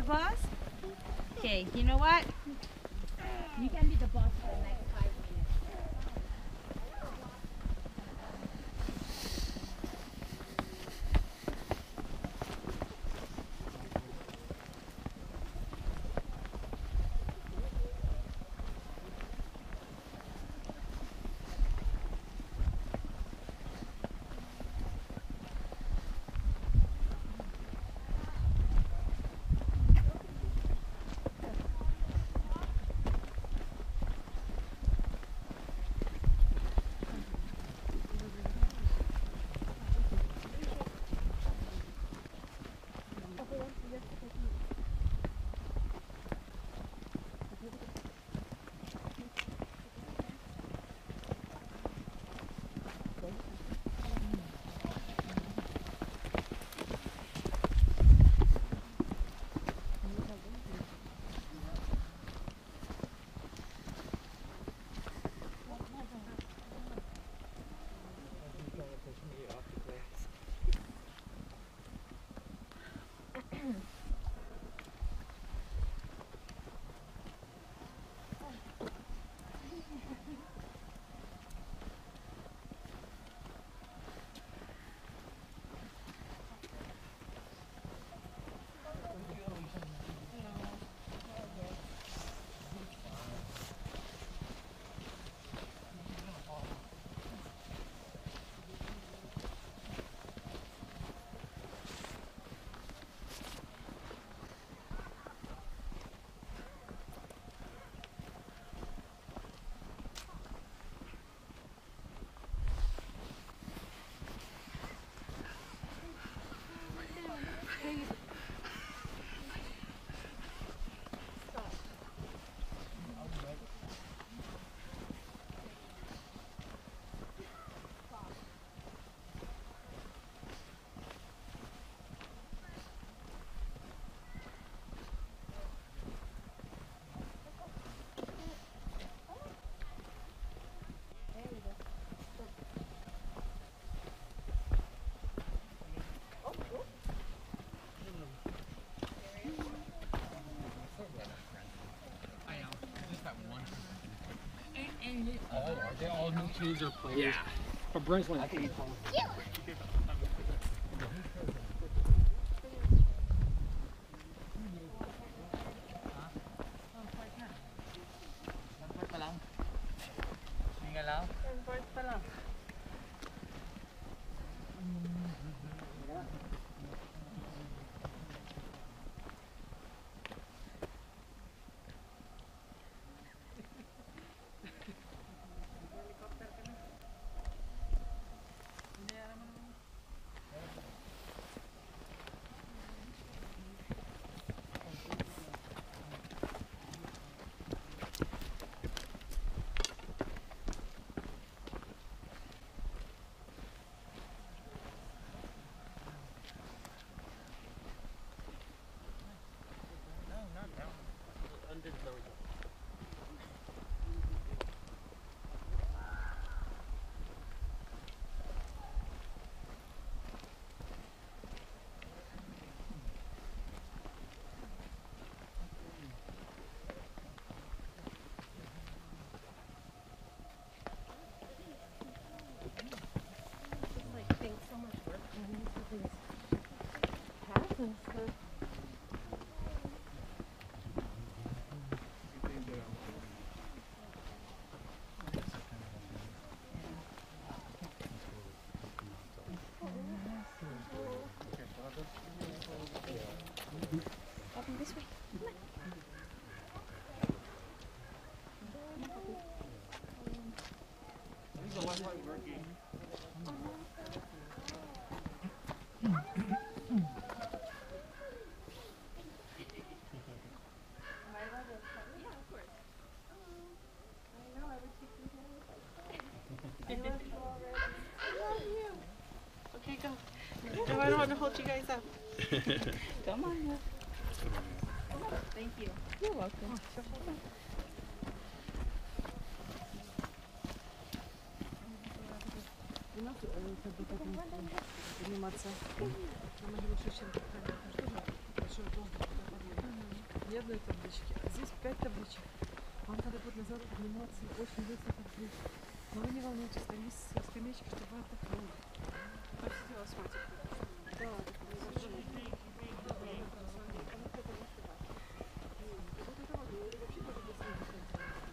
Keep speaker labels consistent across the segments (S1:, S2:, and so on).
S1: the boss? Okay, you know what? You can be the boss for the next 5 minutes.
S2: All new trees are placed. Yeah. But Brent's like 8 pounds.
S1: This way.
S3: Okay, go. No, I don't want to hold you guys up.
S1: Come on. Thank you. You're welcome.
S3: Подниматься. ни одной таблички. А здесь 5 табличек. Вам надо будет назад подниматься очень высоко вниз. Но вы не волнуйтесь, там есть скамеечки, чтобы вы отдохнули. Посидела с матикой. Да, это вообще. Вот это вот, вообще тоже без снега.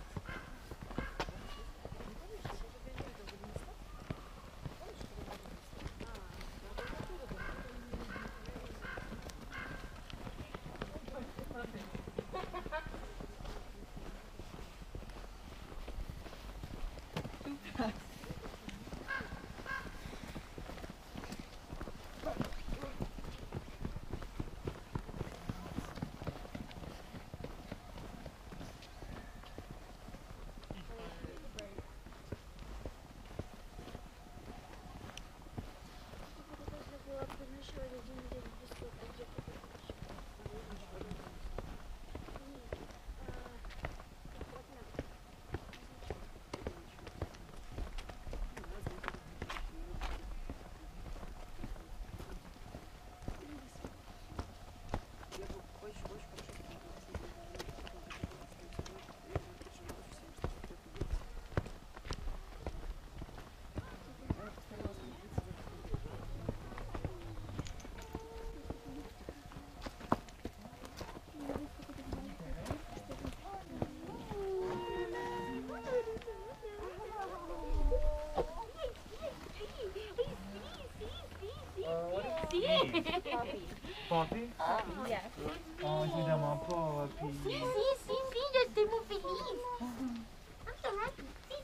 S4: Poppy?
S1: Yeah.
S4: Oh, si chiama Poppy.
S5: Sì, io stiamo felice. I'm so happy.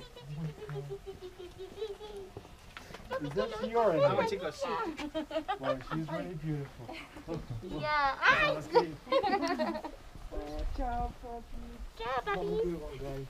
S4: Is that yours?
S2: I want to go see.
S4: Wow, she's really beautiful.
S5: Yeah.
S4: Let's see. Ciao, Poppy.
S5: Ciao,
S4: Have a
S5: papi.
S4: good one, guys.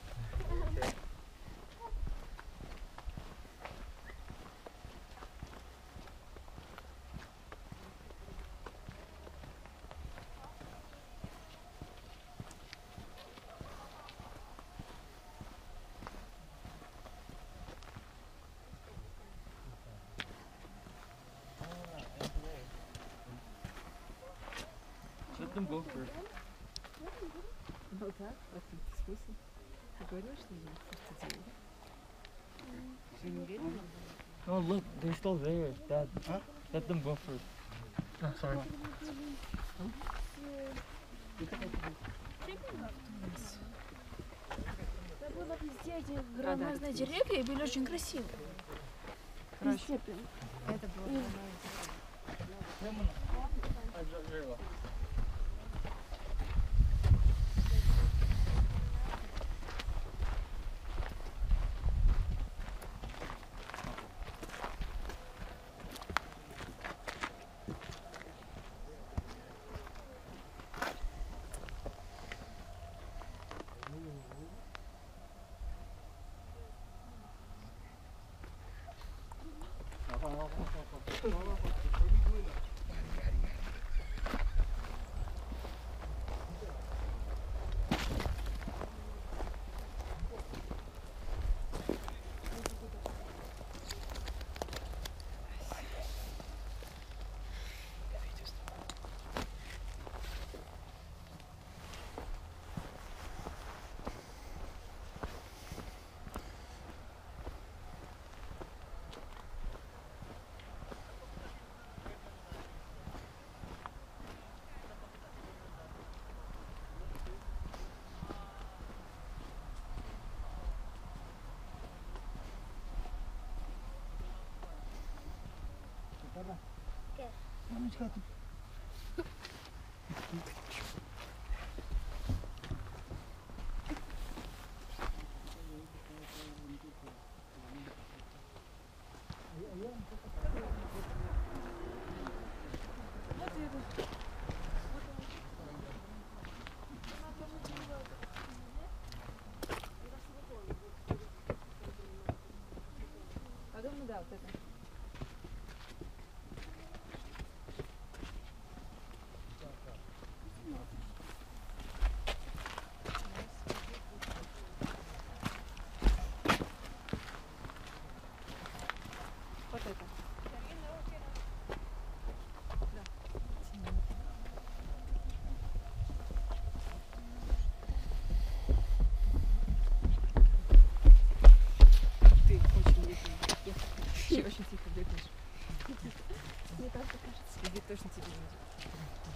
S2: Let them go first.
S3: Ну да, а ты смысл? Ты говоришь, что я
S2: No, look, they're still there. Dad, let them go first. Oh, sorry.
S6: Это было везде эти громадные деревья и были очень красивые. Везде прям.
S1: Это было
S3: А думаю, да, вот это. Вот это. привыкнешь.
S6: Мне так кажется.
S3: И вид точно тебе не идет.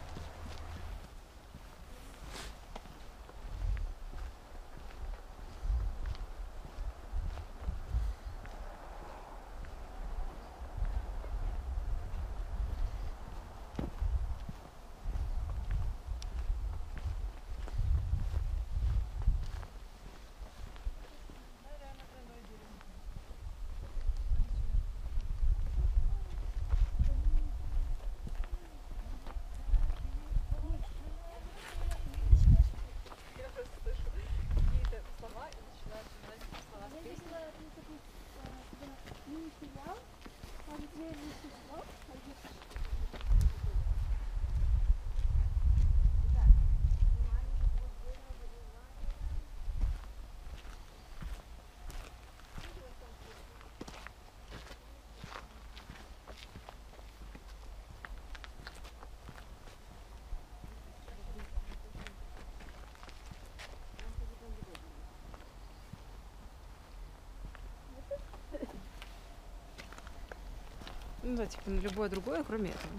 S3: Ну да, типа на любое другое, кроме этого.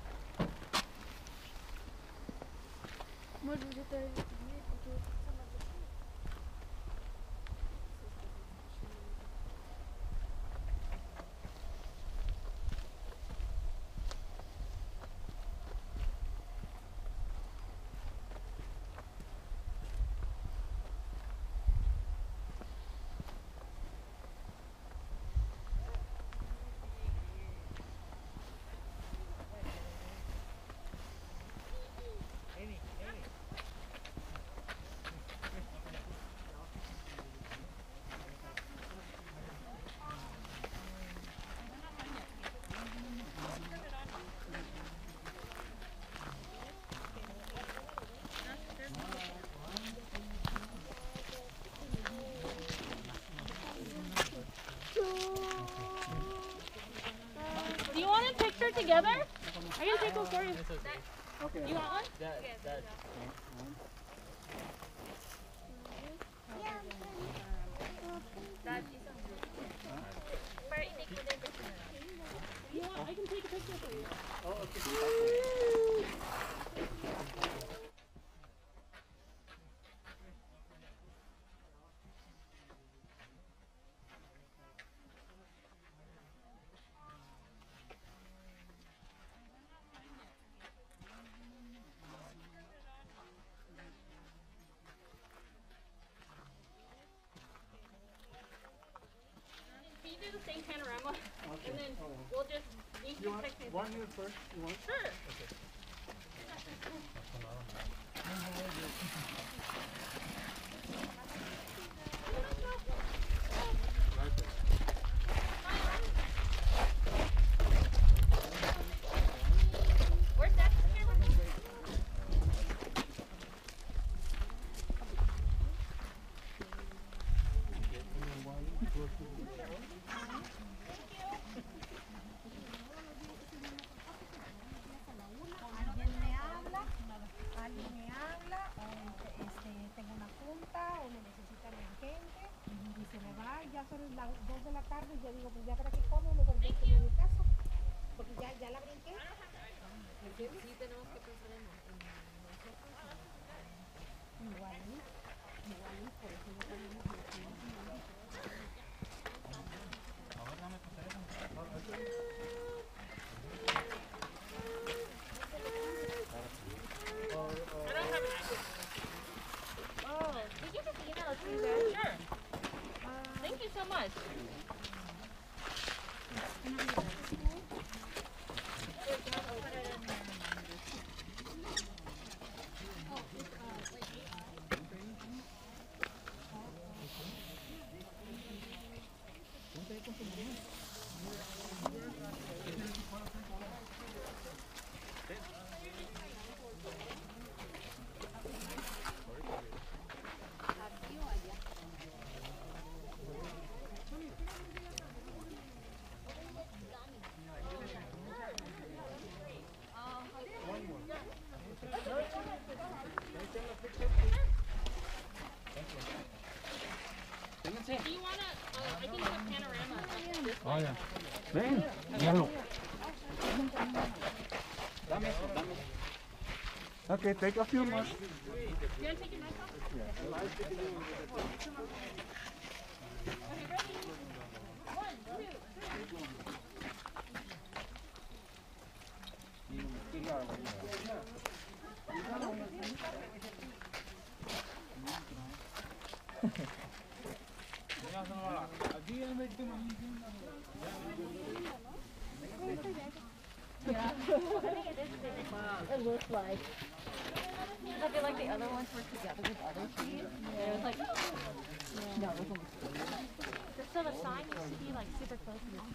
S6: Может быть, это дверь, которая сама закрыта?
S1: Do you want a picture together? I can take one for you.
S4: Okay.
S1: You want one?
S2: That.
S1: You want? I can take a picture for you.
S4: Oh, okay.
S1: Can you do the same panorama?
S4: Okay.
S1: And then
S4: Oh.
S1: we'll just, you
S4: You
S1: can
S4: want
S1: text me.
S4: one here first? You want?
S1: Sure. Where's that camera?
S7: Alguien me habla o tengo una junta o me necesitan urgente y se me va, ya son las 2 de la tarde y yo digo, pues ya para qué como, mejor yo estoy en mi casa, porque ya la brinqué.
S3: Sí, tenemos que pensar en nosotros.
S7: Igual, por eso no tenemos
S1: I don't have an Apple. Oh, did you just email it to you guys? Sure. Thank you so much. Do you want to, I can do a panorama of this
S2: Oh
S1: one.
S2: yeah. Ven, yellow.
S4: Okay, take a few more.
S1: You want to take your knife off? Okay, ready? 1, 2, 3. Yeah. It looks like. I feel like the other ones were together with other trees. Yeah. It was like, no, it was only. So the sign used to be like super close to the